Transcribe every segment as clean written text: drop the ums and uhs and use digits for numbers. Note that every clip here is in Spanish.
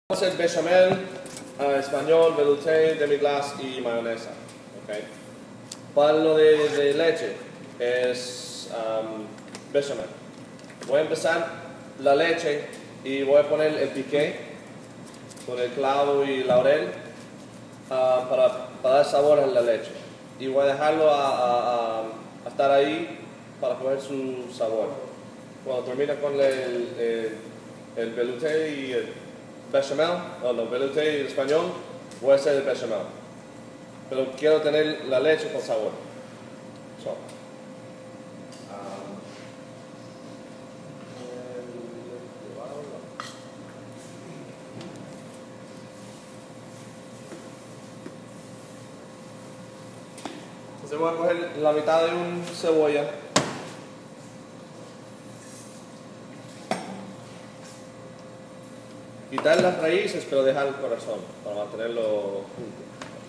Vamos a hacer bechamel, español, velouté, demi-glace y mayonesa. ¿Okay? Para lo de leche es bechamel. Voy a empezar la leche y voy a poner el piqué con el clavo y laurel para dar sabor a la leche. Y voy a dejarlo a estar ahí para coger su sabor. Cuando termina con el velouté y el bechamel, o no, velouté y el español, voy a hacer el bechamel. Pero quiero tener la leche con sabor. So, entonces voy a coger la mitad de una cebolla. Quitar las raíces, pero dejar el corazón para mantenerlo junto.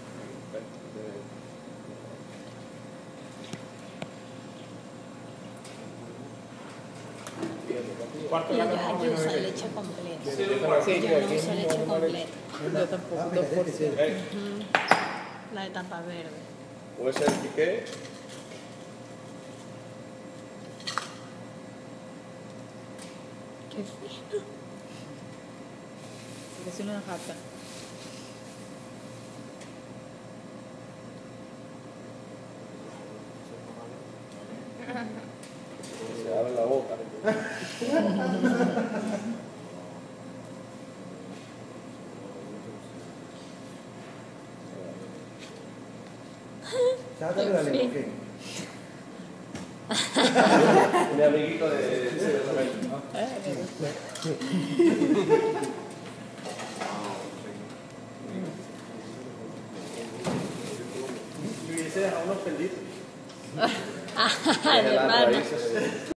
Y yo uso leche completa. Sí, Yo no uso leche completa. Yo tampoco, 2%. La de tapa verde. Voy a hacer el piqué. Qué fino. Es una jata. Se abre la boca. Mi amiguito de Y ese deja unos felices. De las pana. raíces.